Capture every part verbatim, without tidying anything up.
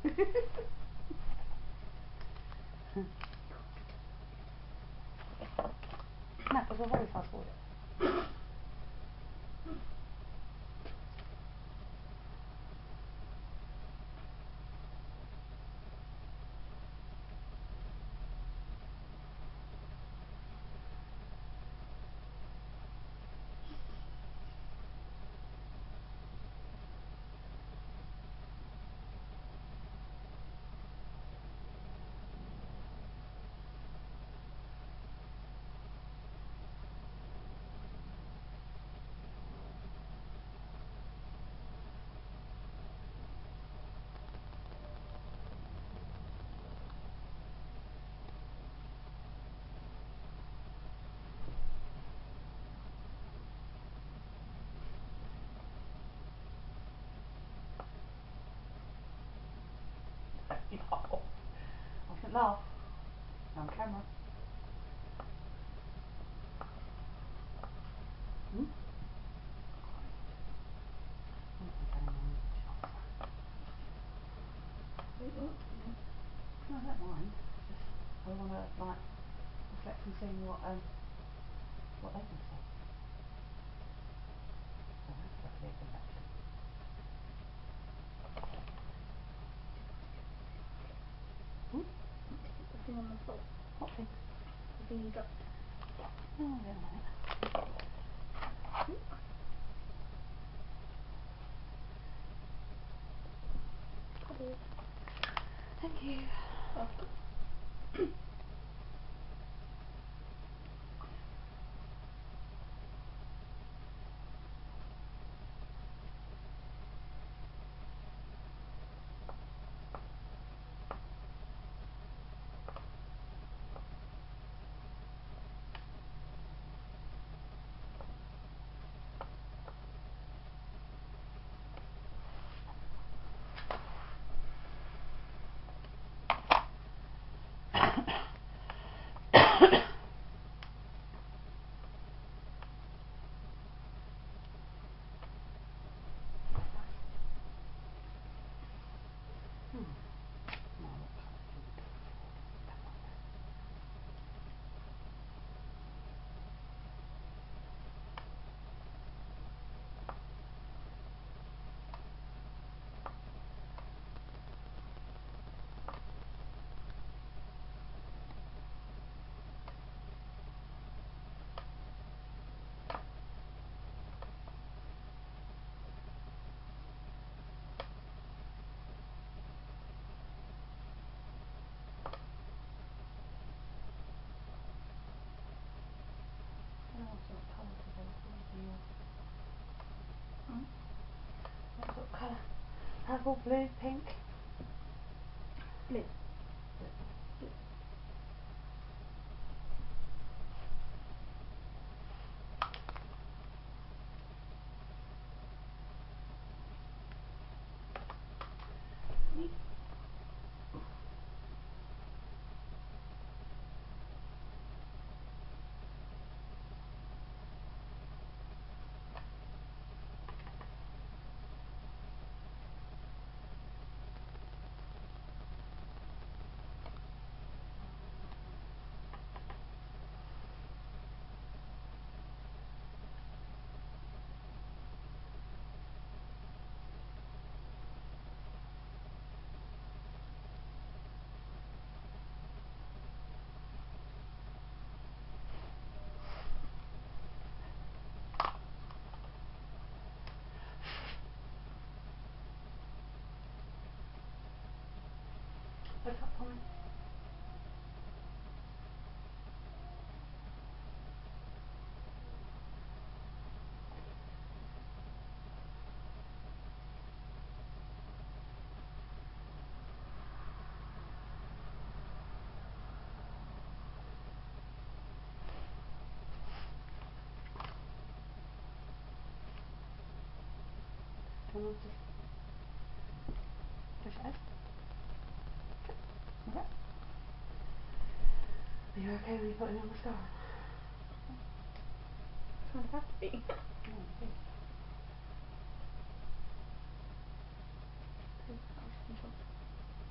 No, because we're very fast forward. No, I shouldn't laugh. On camera. Hmm? No, I don't mind. Just I want to like reflect and see what um what they can see. So that's a clear connection. Hmm? The thing on the floor. What thing? The thing you dropped. Oh, wait a minute. Thank you. Welcome. What sort of colour do they use? Hmm? What sort of colour? Purple, blue, pink? Blue. Look up for me. Do you want to just push it out? Okay. Are you okay when you put your mascara on? Kind of have to be. Oh, you do. Too much control.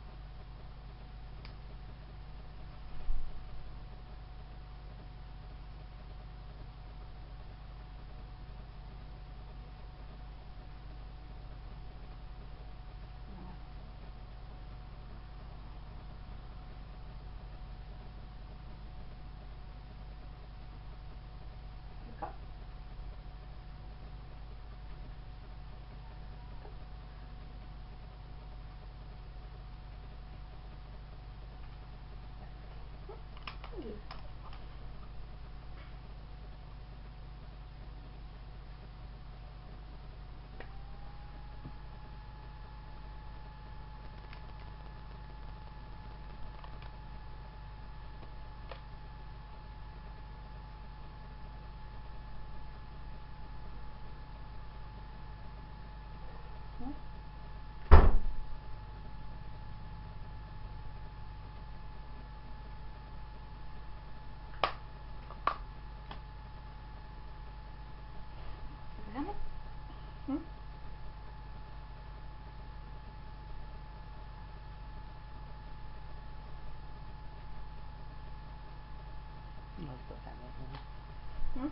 put family at home. Hmm?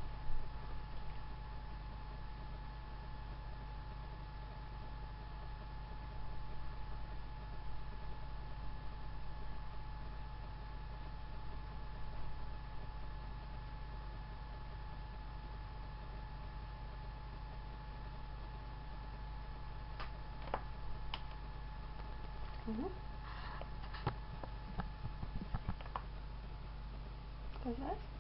Mhm. Very nice.